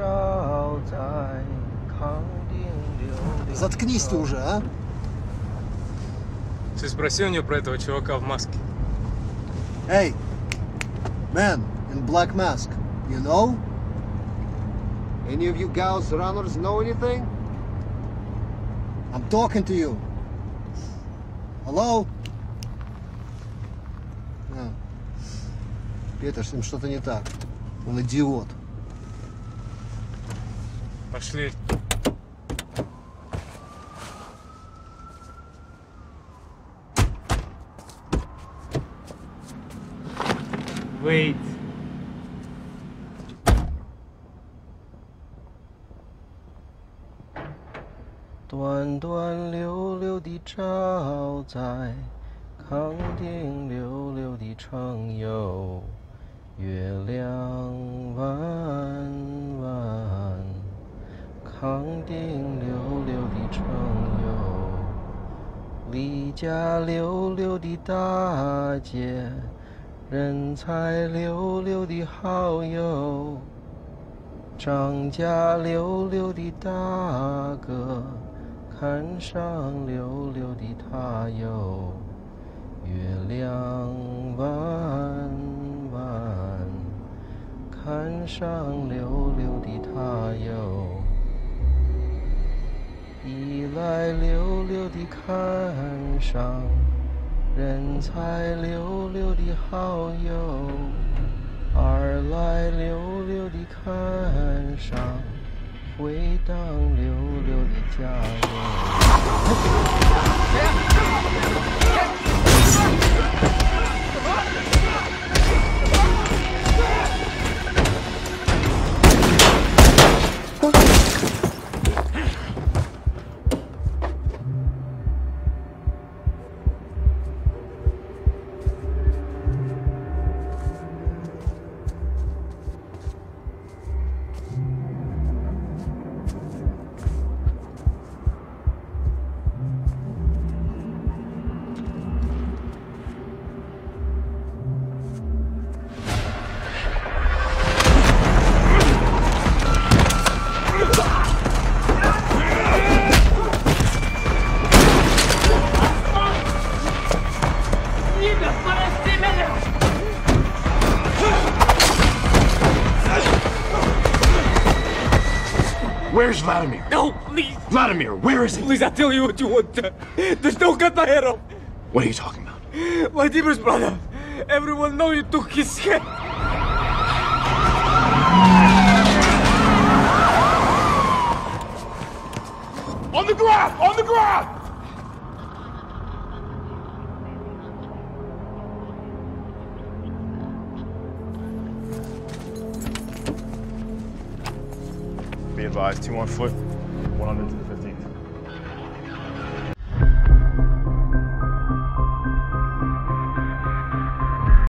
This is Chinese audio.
Заткнись ты уже, а? Ты спроси у нее про этого чувака в маске. Hey, man in black mask, you know? Any of you gals runners know anything? I'm talking to you. Hello? Питер, с ним что-то не так. Он идиот. Пошли. Wait. 短短溜溜的照在康定溜溜的城游，月亮弯弯，康定溜溜的城游，离家溜溜的大姐，人才溜溜的好友，张家溜溜的大哥，看上溜溜的他哟，月亮弯弯，看上溜溜的他哟，一来溜溜的看上，人才溜溜的好友，二来溜溜的看上，回荡溜溜的加油。 Where's Vladimir? No, please. Vladimir, where is he? Please, I'll tell you what you want. There's no Katahero. What are you talking about? Vladimir's brother. Everyone knows you took his head. On the ground! On the ground! Be advised, 2 on foot, 100 to the 15th.